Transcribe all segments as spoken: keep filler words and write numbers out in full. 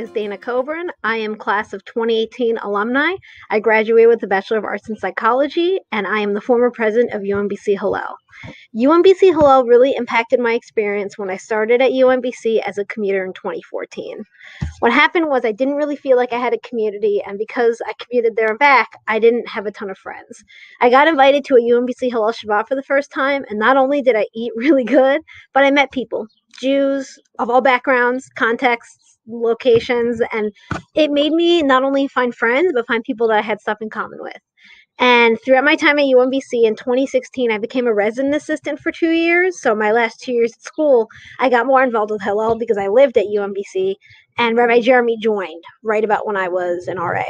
is Dana Coburn. I am class of twenty eighteen alumni. I graduated with a Bachelor of Arts in Psychology, and I am the former president of U M B C Hillel. U M B C Hillel really impacted my experience when I started at U M B C as a commuter in twenty fourteen. What happened was I didn't really feel like I had a community, and because I commuted there and back, I didn't have a ton of friends. I got invited to a U M B C Hillel Shabbat for the first time, and not only did I eat really good, but I met people, Jews of all backgrounds, contexts, locations, and it made me not only find friends, but find people that I had stuff in common with. And throughout my time at U M B C in twenty sixteen, I became a resident assistant for two years. So my last two years at school, I got more involved with Hillel because I lived at U M B C, and Rabbi Jeremy joined right about when I was an R A.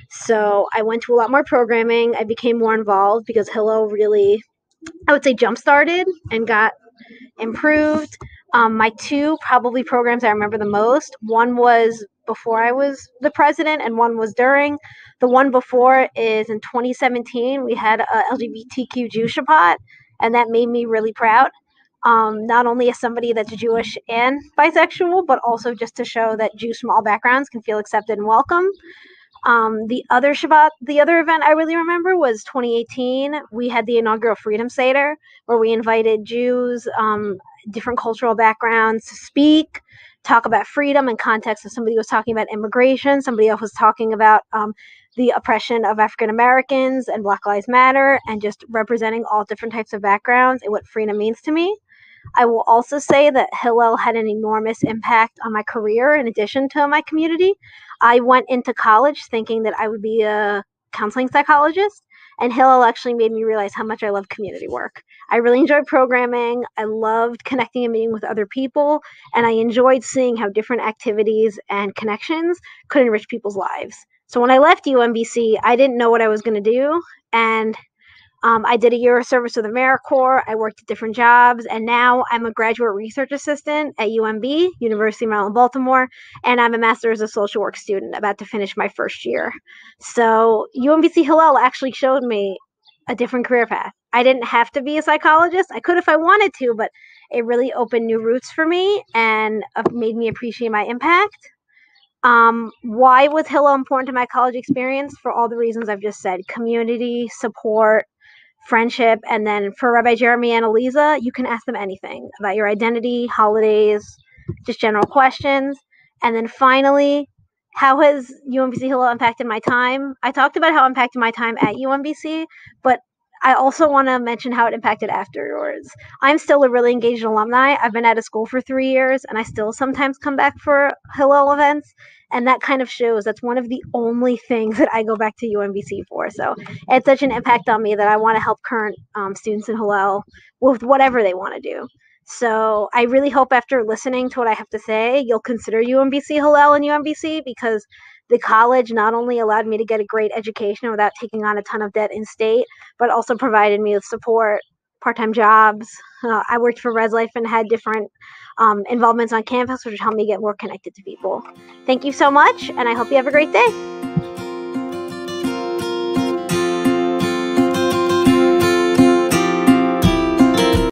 So I went to a lot more programming. I became more involved because Hillel really, I would say, jump-started and got improved. Um, my two probably programs I remember the most, one was before I was the president and one was during. The one before is in twenty seventeen, we had a L G B T Q Jew Shabbat, and that made me really proud. Um, not only as somebody that's Jewish and bisexual, but also just to show that Jews from all backgrounds can feel accepted and welcome. Um, the other Shabbat, the other event I really remember was twenty eighteen. We had the inaugural Freedom Seder where we invited Jews, um, different cultural backgrounds to speak, talk about freedom in context of somebody was talking about immigration, somebody else was talking about um, the oppression of African Americans and Black Lives Matter, and just representing all different types of backgrounds and what freedom means to me. I will also say that Hillel had an enormous impact on my career in addition to my community. I went into college thinking that I would be a counseling psychologist, and Hillel actually made me realize how much I love community work. I really enjoyed programming. I loved connecting and meeting with other people, and I enjoyed seeing how different activities and connections could enrich people's lives. So when I left U M B C, I didn't know what I was going to do, and Um, I did a year of service with AmeriCorps. I worked at different jobs, and now I'm a graduate research assistant at U M B, University of Maryland, Baltimore, and I'm a master's of social work student about to finish my first year. So U M B C Hillel actually showed me a different career path. I didn't have to be a psychologist. I could if I wanted to, but it really opened new routes for me and uh, made me appreciate my impact. Um, why was Hillel important to my college experience? For all the reasons I've just said: community, support, friendship. And then for Rabbi Jeremy and Eliza, you can ask them anything about your identity, holidays, just general questions. And then finally, how has U M B C Hillel impacted my time? I talked about how it impacted my time at U M B C, but I also want to mention how it impacted afterwards. I'm still a really engaged alumni. I've been out of school for three years, and I still sometimes come back for Hillel events. And that kind of shows that's one of the only things that I go back to U M B C for. So it's such an impact on me that I want to help current um, students in Hillel with whatever they want to do. So I really hope after listening to what I have to say, you'll consider U M B C Hillel and U M B C, because the college not only allowed me to get a great education without taking on a ton of debt in state, but also provided me with support, part-time jobs. Uh, I worked for Res Life and had different um, involvements on campus, which helped me get more connected to people. Thank you so much, and I hope you have a great day.